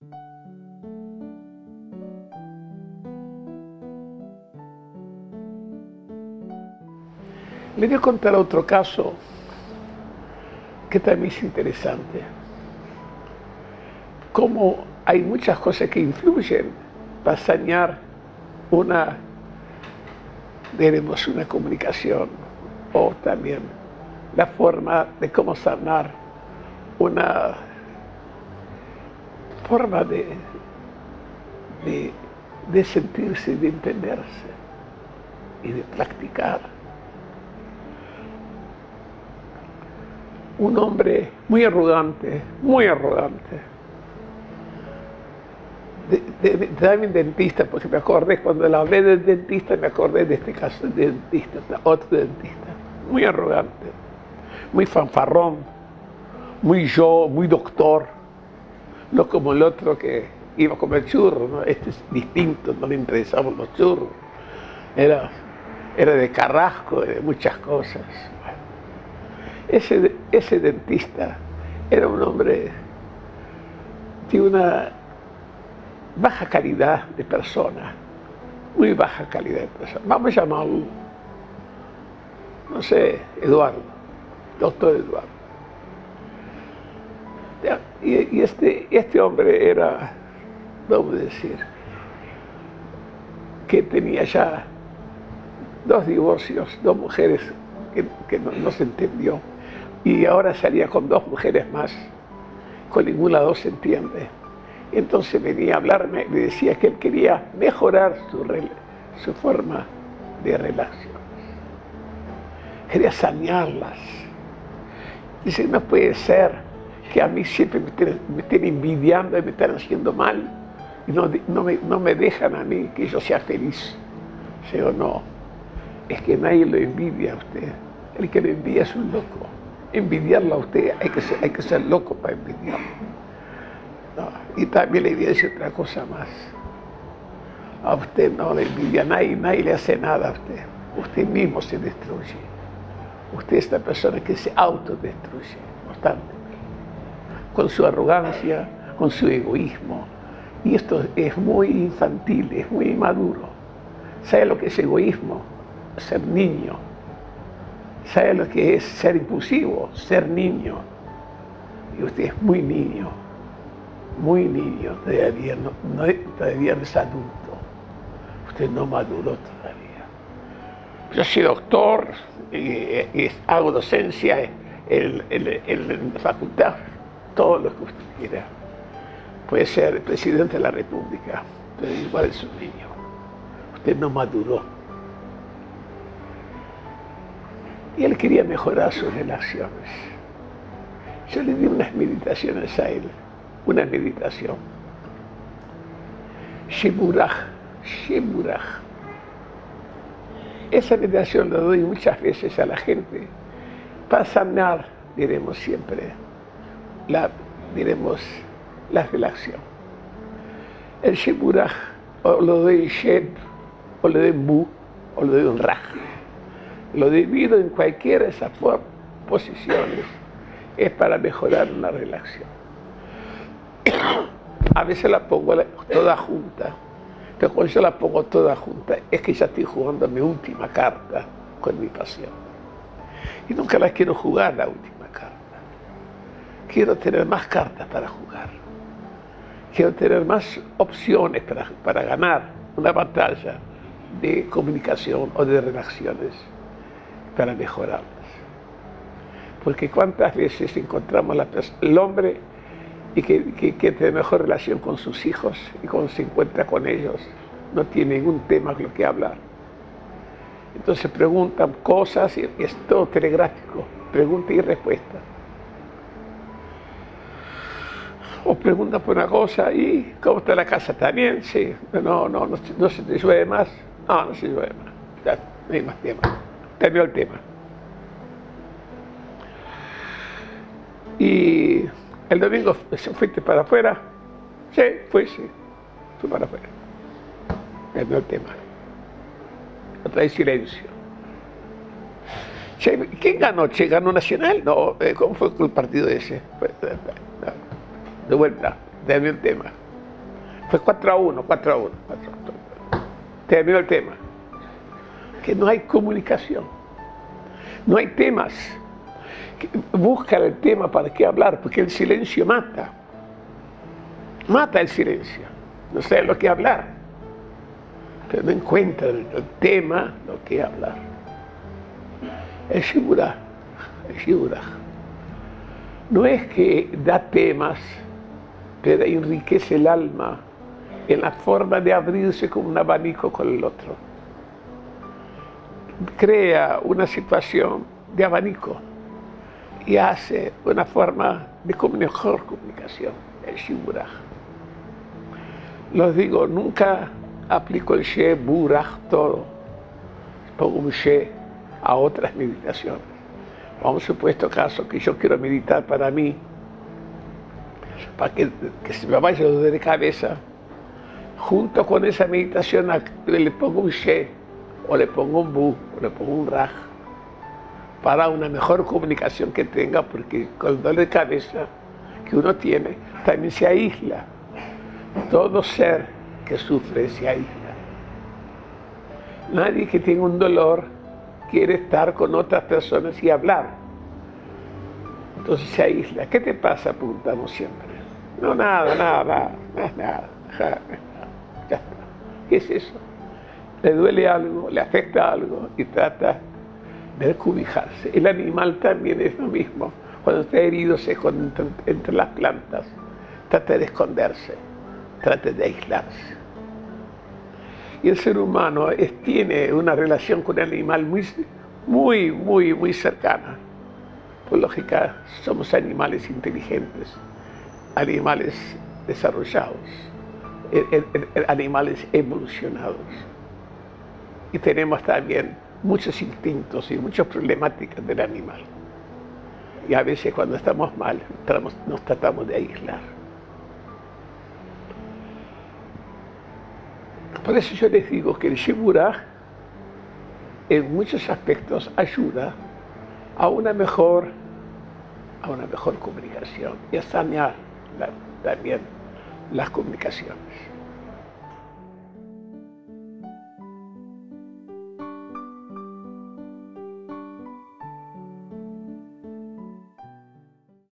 Le voy a contar otro caso que también es interesante. Cómo hay muchas cosas que influyen para sanear una comunicación, o también la forma de cómo sanar una forma de sentirse, de entenderse y de practicar. Un hombre muy arrogante, también dentista, porque me acordé, cuando le hablé del dentista, me acordé de este caso de dentista, otro dentista, muy arrogante, muy fanfarrón, muy doctor, no como el otro que iba a comer churros, ¿no? Este es distinto, no le interesaban los churros, era de Carrasco, de muchas cosas. Ese dentista era un hombre de una baja calidad de persona, muy baja calidad de persona. Vamos a llamarlo, no sé, Eduardo, doctor Eduardo. Y este hombre era, vamos a decir, que tenía ya 2 divorcios, 2 mujeres que no se entendió. Y ahora salía con 2 mujeres más, con ninguna 2 se entiende. Entonces venía a hablarme, me decía que él quería mejorar su forma de relaciones. Quería sanearlas. Dice, no puede ser que a mí siempre me estén envidiando y me están haciendo mal y no me dejan a mí que yo sea feliz. Digo, no, es que nadie lo envidia a usted. El que lo envidia es un loco. Envidiarlo a usted, hay que ser loco para envidiarlo. No. Y también le voy a decir otra cosa más. A usted no le envidia a nadie, nadie le hace nada a usted. Usted mismo se destruye. Usted es la persona que se autodestruye constantemente. Con su arrogancia, con su egoísmo. Y esto es muy infantil, es muy inmaduro. ¿Sabe lo que es egoísmo? Ser niño. ¿Sabe lo que es ser impulsivo? Ser niño. Y usted es muy niño, todavía no es adulto. Usted no maduró todavía. Yo soy doctor, y hago docencia en la facultad, todo lo que usted quiera. Puede ser presidente de la República, pero igual es un niño. Usted no maduró. Y él quería mejorar sus relaciones. Yo le di unas meditaciones a él, una meditación. Shemuraj. Esa meditación la doy muchas veces a la gente para sanar, diremos siempre, la relación. El Shemuraj, o lo doy en Shed, o lo doy en Bu, o lo doy en Raj. Lo divido en cualquiera de esas posiciones, es para mejorar una relación. A veces la pongo toda junta, pero cuando yo la pongo toda junta es que ya estoy jugando mi última carta con mi paciente. Y nunca la quiero jugar la última carta. Quiero tener más cartas para jugar. Quiero tener más opciones para ganar una batalla de comunicación o de relaciones, para mejorarlas. Porque cuántas veces encontramos el hombre y que tiene mejor relación con sus hijos y cuando se encuentra con ellos no tiene ningún tema con lo que hablar. Entonces preguntan cosas y es todo telegráfico, pregunta y respuesta. O preguntan por una cosa y ¿cómo está la casa? ¿Está bien? Sí. No se te llueve más. No se llueve más. Ya, no hay más tema. Terminó el tema. Y el domingo fuiste para afuera. Sí, fui para afuera. Terminó el tema. Otra vez silencio. Che, ¿quién ganó? Che, ¿ganó Nacional? No, ¿cómo fue el partido ese? De vuelta, terminó el tema. Fue 4-1, 4-1. Terminó el tema. Que no hay comunicación. No hay temas. Busca el tema para qué hablar, porque el silencio mata. Mata el silencio. No sé lo que hablar. Pero no encuentra el tema, lo que hablar. El Shiburaj. No es que da temas, pero enriquece el alma en la forma de abrirse como un abanico con el otro. Crea una situación de abanico y hace una forma de mejor comunicación, el Shiburaj. Los digo, nunca aplico el Shiburaj todo, pongo un She a otras meditaciones. Vamos a supuesto caso que yo quiero meditar para mí, para que se me vaya de cabeza, junto con esa meditación le pongo un She, o le pongo un Bu, o le pongo un Raj, para una mejor comunicación que tenga, porque con el dolor de cabeza que uno tiene, también se aísla. Todo ser que sufre se aísla. Nadie que tenga un dolor quiere estar con otras personas y hablar. Entonces se aísla. ¿Qué te pasa? Preguntamos siempre. No, nada. Ya está. ¿Qué es eso? Le duele algo, le afecta algo y trata de recubijarse. El animal también es lo mismo. Cuando está herido se esconde entre las plantas. Trata de esconderse, trata de aislarse. Y el ser humano tiene una relación con el animal muy cercana. Por lógica, somos animales inteligentes, animales desarrollados, animales evolucionados. Y tenemos también muchos instintos y muchas problemáticas del animal. Y a veces cuando estamos mal, nos tratamos de aislar. Por eso yo les digo que el Shiburaj en muchos aspectos ayuda a una mejor comunicación y a sanear también las comunicaciones.